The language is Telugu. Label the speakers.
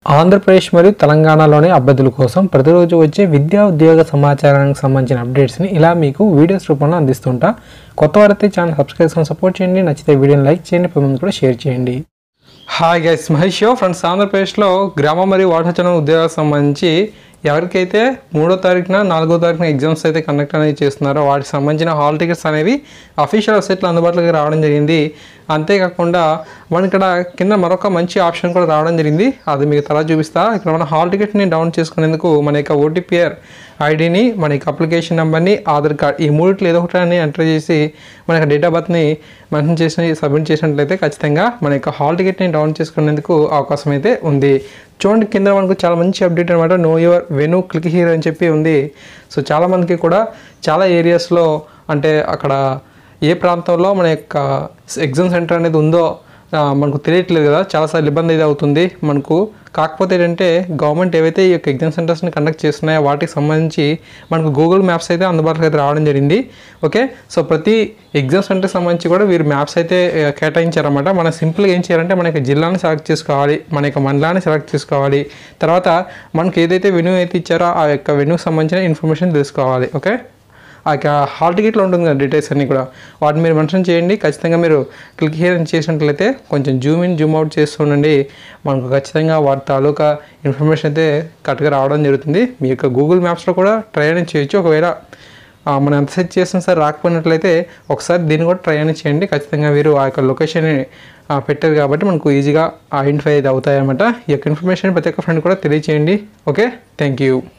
Speaker 1: ఆంధ్రప్రదేశ్ మరియు తెలంగాణలోని అభ్యర్థుల కోసం ప్రతిరోజు వచ్చే విద్యా ఉద్యోగ సమాచారానికి సంబంధించిన అప్డేట్స్ని ఇలా మీకు వీడియోస్ రూపంలో అందిస్తుంటా. కొత్త వారైతే ఛానల్ సబ్స్క్రైబ్ చేసుకొని సపోర్ట్ చేయండి. నచ్చితే వీడియోని లైక్ చేయండి, పది మంది కూడా షేర్ చేయండి. Hi guys, Mahesh friends. ఆంధ్రప్రదేశ్లో గ్రామ మరియు వాటాచరణ ఉద్యోగాలకు సంబంధించి ఎవరికైతే 3వ తారీఖున 4వ తారీఖున ఎగ్జామ్స్ అయితే కండక్ట్ అనేది చేస్తున్నారో వాటికి సంబంధించిన హాల్ టికెట్స్ అనేవి అఫీషియల్ వెబ్సైట్లో అందుబాటులోకి రావడం జరిగింది. అంతేకాకుండా మన ఇక్కడ కింద మరొక మంచి ఆప్షన్ కూడా రావడం జరిగింది. అది మీకు తర్వాత చూపిస్తా. ఇక్కడ మన హాల్ టికెట్ని డౌన్లోడ్ చేసుకునేందుకు మన యొక్క ఓటీపీఆర్ ఐడిని, మన యొక్క అప్లికేషన్ నెంబర్ని, ఆధార్ కార్డ్ ఈ మూడిట్లో ఏదో ఒకటి ఎంటర్ చేసి మన యొక్క డేట్ ఆఫ్ బర్త్ని మెన్షన్ చేసి సబ్మిట్ చేసినట్లయితే ఖచ్చితంగా మన యొక్క హాల్ టికెట్ని డౌన్లోడ్ చేసుకునేందుకు అవకాశం అయితే ఉంది. చూడండి, కింద మనకు చాలా మంచి అప్డేట్ అనమాట. Know your venue, click here అని చెప్పి ఉంది. సో చాలామందికి కూడా చాలా ఏరియాస్లో అంటే అక్కడ ఏ ప్రాంతంలో మన యొక్క ఎగ్జామ్ సెంటర్ అనేది ఉందో మనకు తెలియట్లేదు కదా. చాలాసార్లు ఇబ్బంది అయితే అవుతుంది మనకు. కాకపోతే ఏంటంటే గవర్నమెంట్ ఏవైతే ఈ యొక్క ఎగ్జామ్ సెంటర్స్ని కండక్ట్ చేస్తున్నాయో వాటికి సంబంధించి మనకు గూగుల్ మ్యాప్స్ అయితే అందుబాటులోకి అయితే రావడం జరిగింది. ఓకే, సో ప్రతి ఎగ్జామ్ సెంటర్కి సంబంధించి కూడా వీరు మ్యాప్స్ అయితే కేటాయించారన్నమాట. మనం సింపుల్గా ఏం చేయాలంటే మన యొక్క జిల్లాని సెలెక్ట్ చేసుకోవాలి, మన యొక్క మండలాన్ని సెలెక్ట్ చేసుకోవాలి. తర్వాత మనకు ఏదైతే వెన్యూ అయితే ఇచ్చారో ఆ యొక్క వెన్యూకి సంబంధించిన ఇన్ఫర్మేషన్ తెలుసుకోవాలి. ఓకే, ఆ యొక్క హాల్ టికెట్లో ఉంటుంది కదా డీటెయిల్స్ అన్నీ కూడా, వాటిని మీరు మెన్షన్ చేయండి. ఖచ్చితంగా మీరు క్లిక్ హియర్ అని చేసినట్లయితే కొంచెం జూమ్ ఇన్ జూమ్ అవుట్ చేస్తూ ఉండండి. మనకు ఖచ్చితంగా వాటి తాలూకా ఇన్ఫర్మేషన్ అయితే కరెక్ట్గా రావడం జరుగుతుంది. మీ యొక్క గూగుల్ మ్యాప్స్లో కూడా ట్రై అనేది చేయొచ్చు. ఒకవేళ మనం ఎంత సెర్చ్ చేసినా సరే రాకపోయినట్లయితే ఒకసారి దీన్ని కూడా ట్రై అనేది చేయండి. ఖచ్చితంగా మీరు ఆ యొక్క లొకేషన్ని పెట్టారు కాబట్టి మనకు ఈజీగా ఐడెంటిఫై అయితే అవుతాయి అన్నమాట. ఈ యొక్క ఇన్ఫర్మేషన్ ప్రతి ఒక్క ఫ్రెండ్ కూడా తెలియచేయండి. Okay, thank you.